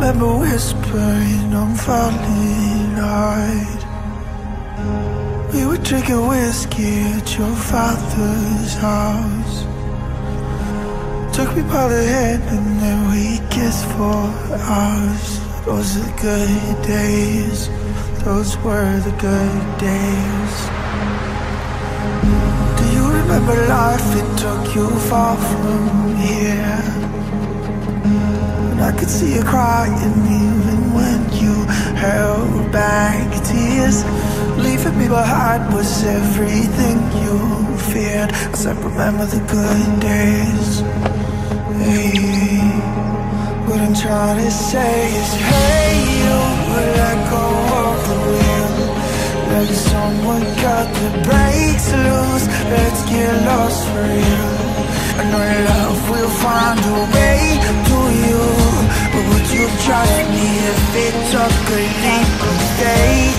remember whispering I'm falling hard. We were drinking whiskey at your father's house. Took me by the hand and then we kissed for hours. Those are the good days. Those were the good days. Do you remember life? It took you far from here. And I could see you crying even when you held back tears. Leaving me behind was everything you feared. I said remember the good days. Hey, what I'm trying to say is hey, you let go of the wheel. Like someone got the brakes loose. Let's get lost for real. I know love will find a way to you, but would you trust me if it took a leap of faith?